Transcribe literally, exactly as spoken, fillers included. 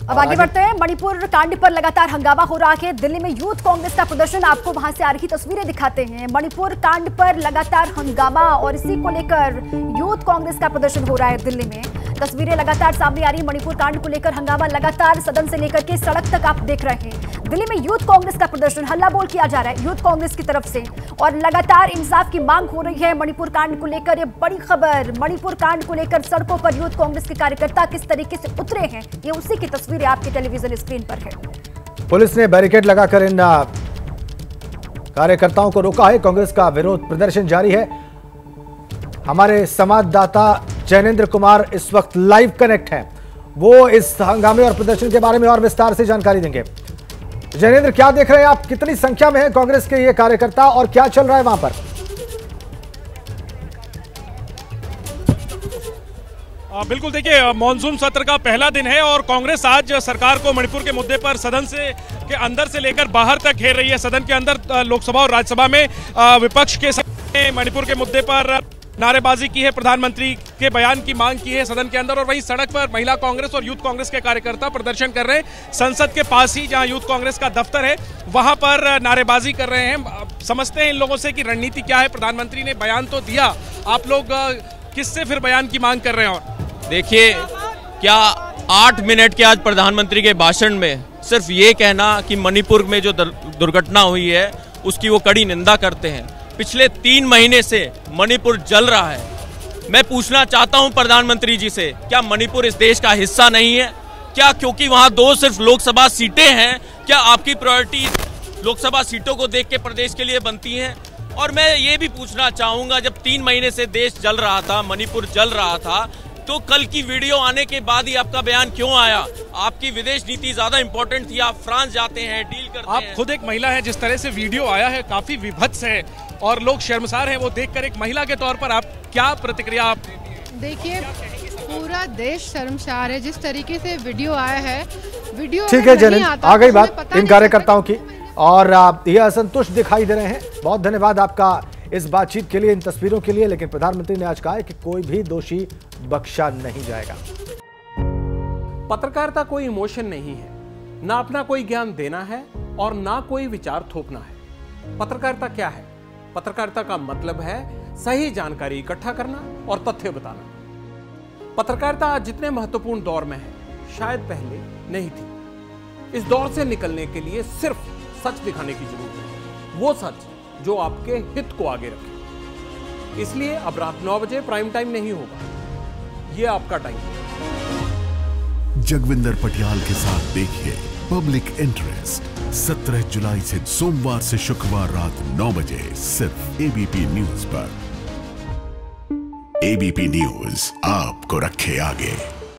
अब आगे बढ़ते हैं। मणिपुर कांड पर लगातार हंगामा हो रहा है। दिल्ली में यूथ कांग्रेस का प्रदर्शन, आपको वहां से आ रही तस्वीरें दिखाते हैं। मणिपुर कांड पर लगातार हंगामा और इसी को लेकर यूथ कांग्रेस का प्रदर्शन हो रहा है दिल्ली में। तस्वीरें लगातार सामने आ रही है। मणिपुर कांड को लेकर हंगामा लगातार सदन से लेकर के सड़क तक आप देख रहे हैं। दिल्ली में यूथ कांग्रेस का प्रदर्शन, हल्ला बोल किया जा रहा है यूथ कांग्रेस की तरफ से और लगातार इंसाफ की मांग हो रही है। मणिपुर कांड को लेकर ये बड़ी खबर, मणिपुर कांड को लेकर सड़कों पर यूथ कांग्रेस के कार्यकर्ता किस तरीके से उतरे हैं, ये उसी की तस्वीरें आपके टेलीविजन स्क्रीन पर है। पुलिस ने बैरिकेड लगाकर इन कार्यकर्ताओं को रोका है। कांग्रेस का विरोध प्रदर्शन जारी है। हमारे संवाददाता जैनेंद्र कुमार इस वक्त लाइव कनेक्ट हैं, वो इस हंगामे और प्रदर्शन के बारे में और विस्तार से जानकारी देंगे। जैनेंद्र, क्या देख रहे हैं आप? कितनी संख्या में है कांग्रेस के ये कार्यकर्ता और क्या चल रहा है वहां पर? बिल्कुल, देखिए मॉनसून सत्र का पहला दिन है और कांग्रेस आज सरकार को मणिपुर के मुद्दे पर सदन से के अंदर से लेकर बाहर तक घेर रही है। सदन के अंदर लोकसभा और राज्यसभा में विपक्ष के सामने मणिपुर के मुद्दे पर नारेबाजी की है, प्रधानमंत्री के बयान की मांग की है सदन के अंदर, और वहीं सड़क पर महिला कांग्रेस और यूथ कांग्रेस के कार्यकर्ता प्रदर्शन कर रहे हैं। संसद के पास ही जहां यूथ कांग्रेस का दफ्तर है वहां पर नारेबाजी कर रहे हैं। समझते हैं इन लोगों से कि रणनीति क्या है। प्रधानमंत्री ने बयान तो दिया, आप लोग किससे फिर बयान की मांग कर रहे हैं? और देखिए, क्या आठ मिनट के आज प्रधानमंत्री के भाषण में सिर्फ ये कहना कि मणिपुर में जो दुर्घटना हुई है उसकी वो कड़ी निंदा करते हैं। पिछले तीन महीने से मणिपुर जल रहा है। मैं पूछना चाहता हूं प्रधानमंत्री जी से, क्या मणिपुर इस देश का हिस्सा नहीं है? क्या क्योंकि वहां दो सिर्फ लोकसभा सीटें हैं, क्या आपकी प्रायोरिटी लोकसभा सीटों को देख के प्रदेश के लिए बनती हैं? और मैं ये भी पूछना चाहूंगा, जब तीन महीने से देश जल रहा था, मणिपुर जल रहा था, तो कल की वीडियो आने के बाद ही आपका बयान क्यों आया? आपकी विदेश नीति ज्यादा इंपॉर्टेंट थी, आप फ्रांस जाते हैं, डील करते आप हैं। आप खुद एक महिला है, जिस तरह से वीडियो आया है काफी विभत्स है और लोग शर्मसार हैं वो देखकर। एक महिला के तौर पर आप क्या प्रतिक्रिया? आप देखिए, पूरा देश शर्मसार है जिस तरीके से वीडियो आया है। वीडियो ठीक है जैन, आ गई बात इन कार्यकर्ताओं की और ये असंतुष्ट दिखाई दे रहे हैं। बहुत धन्यवाद आपका इस बातचीत के लिए, इन तस्वीरों के लिए। लेकिन प्रधानमंत्री ने आज कहा है कि कोई भी दोषी बख्शा नहीं जाएगा। पत्रकारिता कोई इमोशन नहीं है, ना अपना कोई ज्ञान देना है और ना कोई विचार थोपना है। पत्रकारिता क्या है? पत्रकारिता का मतलब है सही जानकारी इकट्ठा करना और तथ्य बताना। पत्रकारिता आज जितने महत्वपूर्ण दौर में है, शायद पहले नहीं थी। इस दौर से निकलने के लिए सिर्फ सच दिखाने की जरूरत है, वो सच जो आपके हित को आगे रखे। इसलिए अब रात नौ बजे प्राइम टाइम नहीं होगा, ये आपका टाइम है। जगविंदर पटियाल के साथ देखिए पब्लिक इंटरेस्ट सत्रह जुलाई से सोमवार से शुक्रवार रात नौ बजे सिर्फ एबीपी न्यूज पर। एबीपी न्यूज आपको रखे आगे।